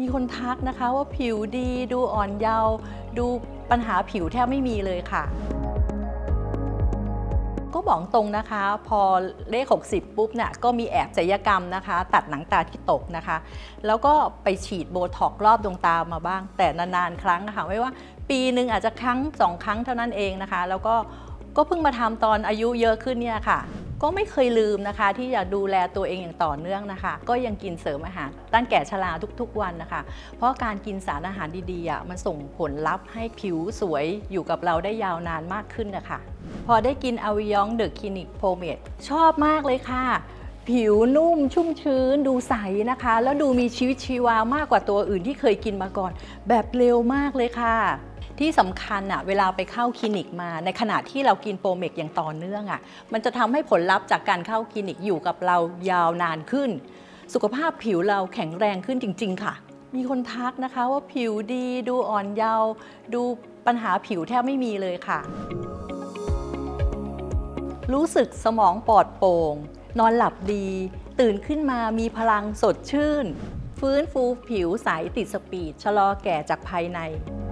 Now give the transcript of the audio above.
คนทักนะคะว่าผิวดีดูอ่อนเยาว์ดูปัญหาผิวแทบไม่มีเลยค่ะก็บอกตรงนะคะพอเลข60ปุ๊บเนี่ยก็มีแอบศัลยกรรมนะคะตัดหนังตาที่ตกนะคะแล้วก็ไปฉีดโบท็อกซ์รอบดวงตามาบ้างแต่นานๆครั้งนะคะไม่ว่าปีหนึ่งอาจจะครั้ง2 ครั้งเท่านั้นเองนะคะแล้วก็เพิ่งมาทำตอนอายุเยอะขึ้นเนี่ยค่ะก็ไม่เคยลืมนะคะที่จะดูแลตัวเองอย่างต่อเนื่องนะคะก็ยังกินเสริมอาหารตั้งแก่ชราทุกๆวันนะคะเพราะการกินสารอาหารดีๆมันส่งผลลัพธ์ให้ผิวสวยอยู่กับเราได้ยาวนานมากขึ้นนะคะพอได้กินอาวิยองเดอะคลินิกโพเมดชอบมากเลยค่ะผิวนุ่มชุ่มชื้นดูใสนะคะแล้วดูมีชีวิตชีวามากกว่าตัวอื่นที่เคยกินมาก่อนแบบเร็วมากเลยค่ะที่สำคัญเวลาไปเข้าคลินิกมาในขณะที่เรากินโปรเมกอย่างต่อเนื่องมันจะทำให้ผลลัพธ์จากการเข้าคลินิกอยู่กับเรายาวนานขึ้นสุขภาพผิวเราแข็งแรงขึ้นจริงๆค่ะมีคนทักนะคะว่าผิวดีดูอ่อนเยาว์ดูปัญหาผิวแทบไม่มีเลยค่ะรู้สึกสมองปลอดโปร่งนอนหลับดีตื่นขึ้นมามีพลังสดชื่นฟื้นฟูผิวใสติดสปีดชะลอแก่จากภายใน